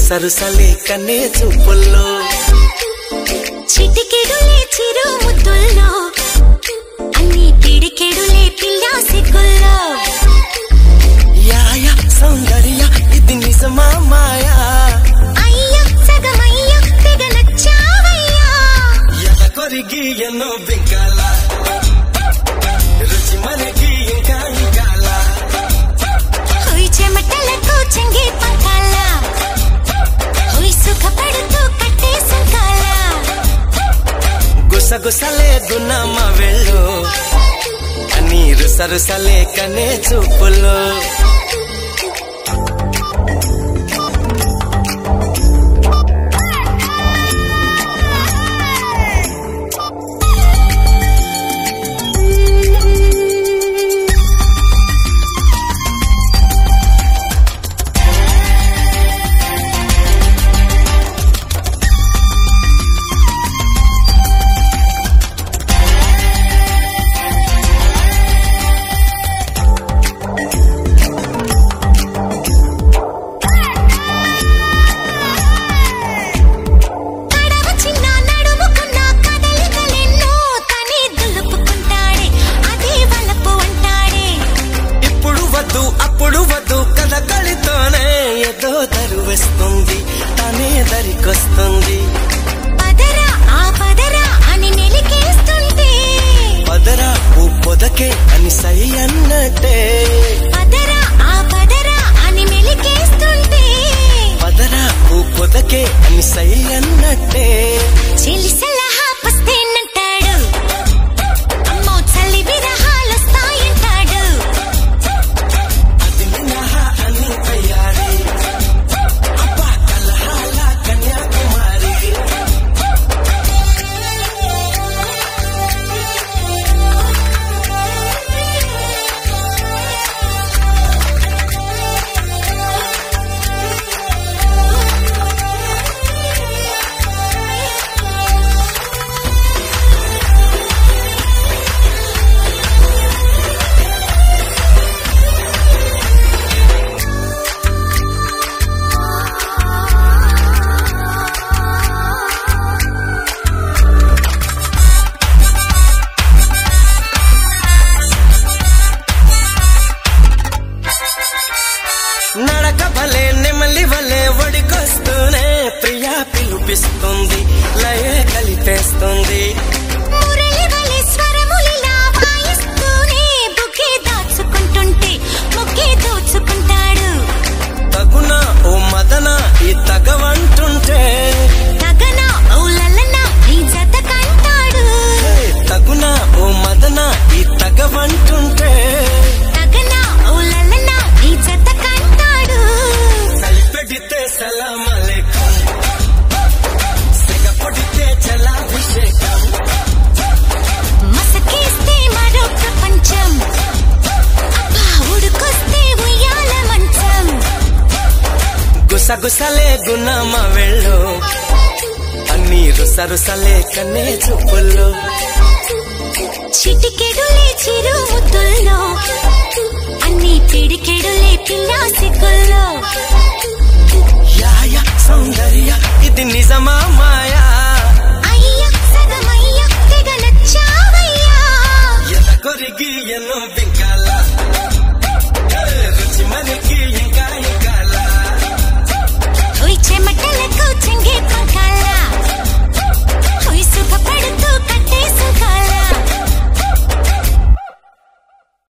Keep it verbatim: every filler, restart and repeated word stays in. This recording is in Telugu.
రుసరుసలే కన్నే చూపుల్లో చిటికెడులే చిరు ముద్దుల్లో అన్ని పిడికెడులే పిల్ల సిగ్గుల్లో యాయ సౌందర్య ఇది నిజమా మాయా అయ్య సగమయ్య తెగ నచ్చావయ్యా ఎద కొరిగి ఎన్నో బింకాల రుచి మనకి ఇంకా ఇంకాల హోయ్ చెమటలకు చెంగి పంకాల హోయ్ సుఖపడుతూ కట్టే సుంకాల గుసగుసలే గున్నమ్మ వెళ్ళు అన్ని రుసరుసలే కనే చూపుల్లో అప్పుడు వద్దు కథ కలితోనే ఏదో దరువేస్తుంది తనే దరికొస్తుంది పదరా ఆ పదరా అని నెలికేస్తుంటే పదరా ఓ పొదకే అని సై అన్నట్టే పదరా ఆ పదరా అని మెలికేస్తుంటే పదరా ఓ పొదకే అని సై అన్నట్టే చెలి సలహా పస్తేనంటాడు అమ్మో చలి విరహాలొస్తాయంటాడు అది మినహా అని తయారీ అబ్బా కలహాల కన్యాకుమారి నడక భలే నెమలి వలే ఒడికొస్తూనే ప్రియా పిలుపిస్తుంది లయే కలిపేస్తుంది మురళి వలె స్వరములిలా వాయిస్తూనే బుకే దాచుకుంటుంటే ముక్కే దోచుకుంటాడు తగునా ఓ మదన ఈ తగవంటుంటే తగనా ఓ లలనా నీ జత కంటాడు హే, తగునా ఓ మదన ఈ తగవంటుంటే తగనా ఓ లలనా నీ జత కంటాడు కలిపెడితే సలాం అలైకుం సిగపడితే జలాభిషేకం మసకేస్తే మరో ప్రపంచం అబ్బా ఉడుకొస్తే ఉయ్యాల మంచం గుసగుసలే గున్నమ్మ వెళ్ళు అన్ని రుసరుసలే కన్నే చూపుల్లో చిటికెడులే చిరు ముద్దుల్లో అన్ని పిడికెడులే పిల్ల సిగ్గుల్లో యాయ సౌందర్య ఇది నిజమా